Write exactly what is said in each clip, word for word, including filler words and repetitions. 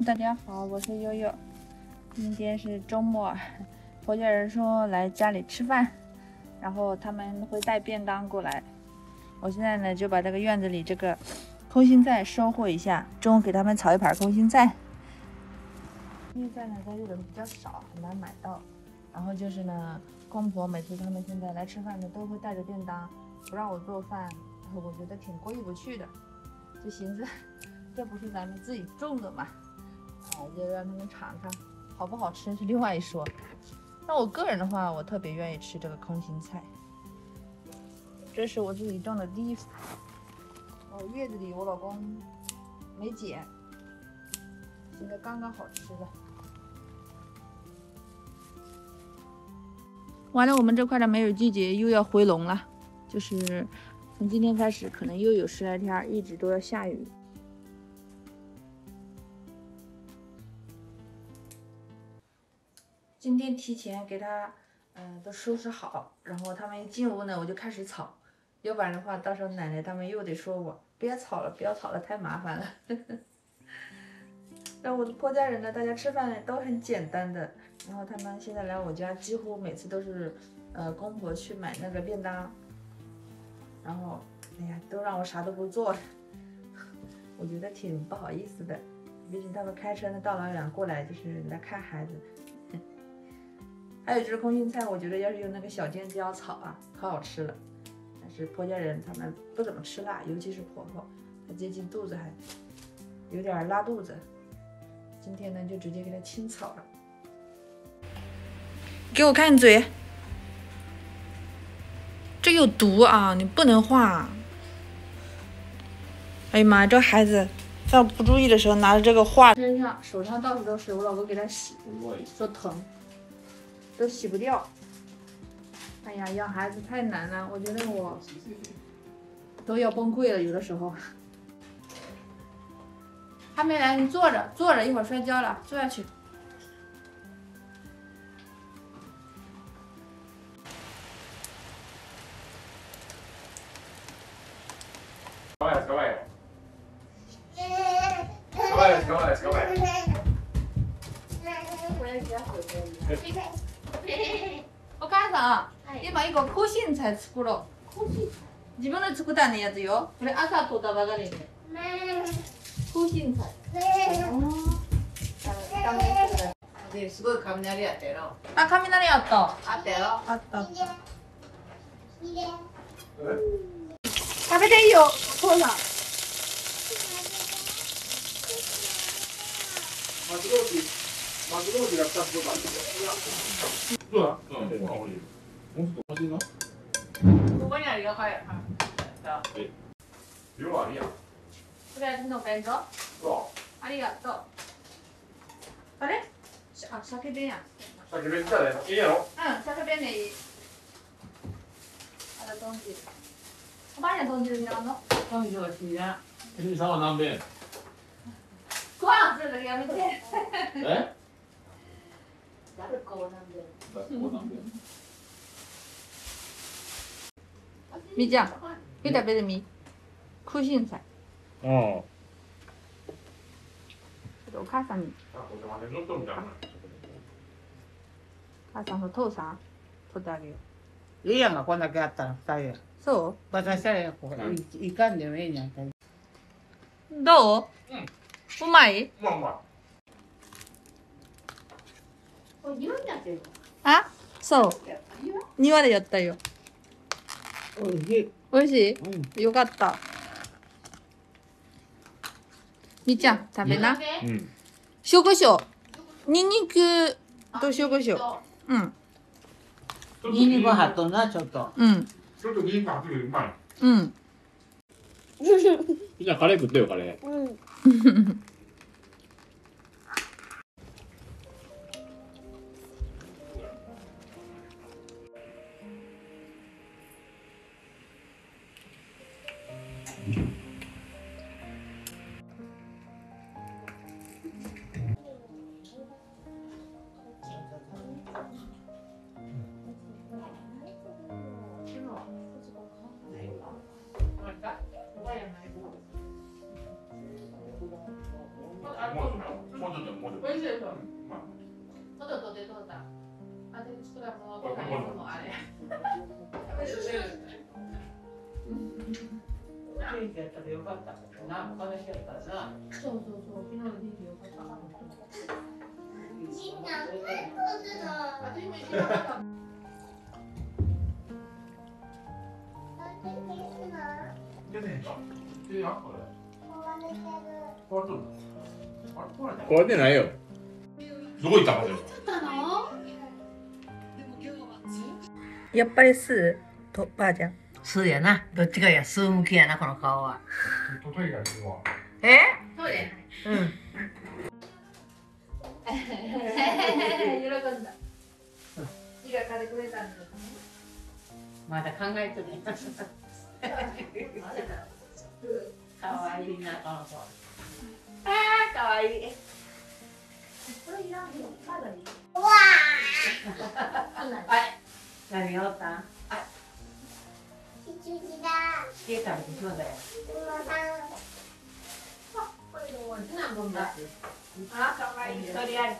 大家好，我是悠悠。今天是周末，婆家人说来家里吃饭，然后他们会带便当过来。我现在呢就把这个院子里这个空心菜收获一下，中午给他们炒一盘空心菜。空心菜呢在这里比较少，很难买到。然后就是呢，公婆每次他们现在来吃饭呢，都会带着便当，不让我做饭，我觉得挺过意不去的。就寻思，这不是咱们自己种的嘛。啊，就让他们尝尝，好不好吃是另外一说。那我个人的话，我特别愿意吃这个空心菜。这是我自己种的第一幅，我月子里我老公没剪，现在刚刚好吃了。完了，我们这块的梅雨季节又要回笼了，就是从今天开始，可能又有十来天一直都要下雨。今天提前给他，嗯、呃，都收拾好，然后他们一进屋呢，我就开始炒，要不然的话，到时候奶奶他们又得说我别炒了，不要炒了，太麻烦了。那我的婆家人呢，大家吃饭都很简单的，然后他们现在来我家，几乎每次都是，呃，公婆去买那个便当，然后，哎呀，都让我啥都不做了，我觉得挺不好意思的，毕竟他们开车呢大老远过来就是来看孩子。还有就是空心菜，我觉得要是用那个小尖椒炒啊，可好吃了。但是婆家人他们不怎么吃辣，尤其是婆婆，她接近肚子还有点拉肚子。今天呢，就直接给她清炒了。给我看嘴，这有毒啊！你不能画。哎呀妈，这孩子在我不注意的时候拿着这个画身上、手上到处都是，我老公给他洗，说疼。都洗不掉，哎呀，养孩子太难了，我觉得我都要崩溃了，有的时候。还没来，你坐着，坐着，一会儿摔跤了，坐下去。 捕まえ捕まえ捕まえ捕まえ捕まえお母さん、今一個空心菜作ろう。自分で作ったやつよ。これ朝取ったばかりで。空心菜。 ですごい雷やったやろ。 あ、雷あった。 あったやろ。 あったあった。食べていいよ、お父さん。 マグローキマグローキがふたつとかあるけど。どうだ？うん、ご飯おいしい。もうちょっと欲しいの？ ここにあるよ、はい。 え、量あるやん。 これの弁当？ そありがとう。あれ？あ、鮭弁や。 う。さっき別だね。いいやろ？ うん、鮭弁でいい。あら、豚汁。おばあちゃん豚汁になるの？ 豚汁が好きな。 藤井さんは何弁？ ご飯するだけやめて。 え？ ダルコなんで。 こう何弁？ みーちゃん、み食べてみ。空心菜。 うん。 お母さんに。 あ、これまで乗っとるみたいな。 母さんと父さん取ってあげよう。 いいやんがこんだけあったら二人。 そ私したらこういかんでもいいじゃん。 う？どう？ うん。 うまい？ まあまあ。 これ庭になってる。 あ、そう。庭でやったよ。 おいしい。 美味しい？ うん。 よかった。みーちゃん、食べな。 うん。 塩コショウ。ニンニクと塩コショウ。うん。 ニンニクはっとんな、ちょっと。 うん。 ちょっと銀が入ってるうまい。 うん。 じゃあカレー食ってよカレー。 うん。 もうちょっと天気やったらよかった。な、お話やったらな。そうそうそう、昨日の天気よかったな。 出てへんか。出やこれ。壊れとる。あれ壊れた。 壊れてないよ。 どこ行ったかでも。 やっぱりすとばあちゃん。 そうやな。どっちかや、数向きやな、この顔は。 トイレが行くわ。 え？そうや。うん。 喜んだ。字が買ってくれたんだ。 まだ考えてる。かわいいな、この子。 ああ、かわいい。これいらんの？まだいい。わあ。はい。 何がおったん？ 羊だ。 消えたんでしょうだよ。 これで終わりなもんだ。あ、かわいい。とりあえず。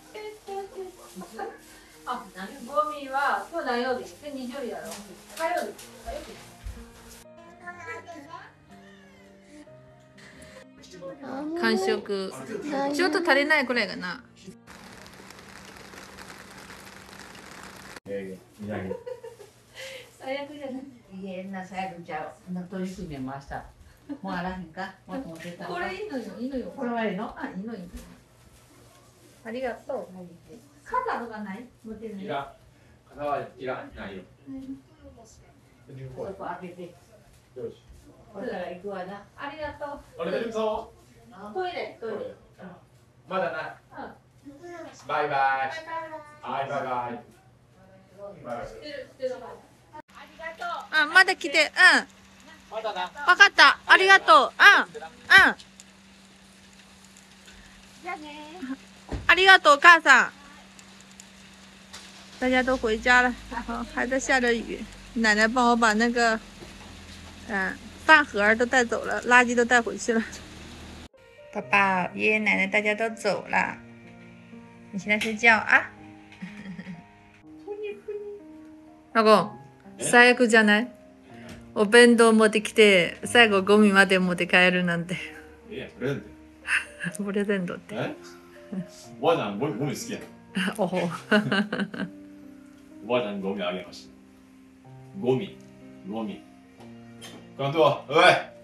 あ、ゴミは今日何曜日？で日曜日やろ。火曜日。火曜日。完食。ちょっと足りないくらいかな。最悪じゃない。 いや、なさやくちゃう。な取り組みました。もうあらへんか。もっと持ってた。 これいいのよ、いいのよ。 これはいいの？ あ、いいのいいの。ありがとう。傘とかない？持ってない。 いらん。傘はいらん。ないよ。 そこ開けて。 よし。 これから行くわな。 ありがとう。 あれ大丈夫そトイレ、 う？ トイレ。 まだない。 うん。 バイバイ。はいバイバイ。バイバイ。 あ、まだ来て、うん。 まだな。 わかった。ありがとう。うん。うん。 じゃあね。 ありがとう，母さん。大家都回家了，然后还在下着雨。奶奶帮我把那个，嗯，饭盒都带走了，垃圾都带回去了。爸爸、爷爷奶奶大家都走了，你现在睡觉啊。老公、最悪じゃない？お弁当持ってきて、最後ゴミまで持って帰るなんて。 いや、プレゼント。 プレゼントって。 え？おばあちゃんゴミゴミ好きやん。 おほ。 おばあちゃんゴミあげました。ゴミ、ゴミ。関東、おい。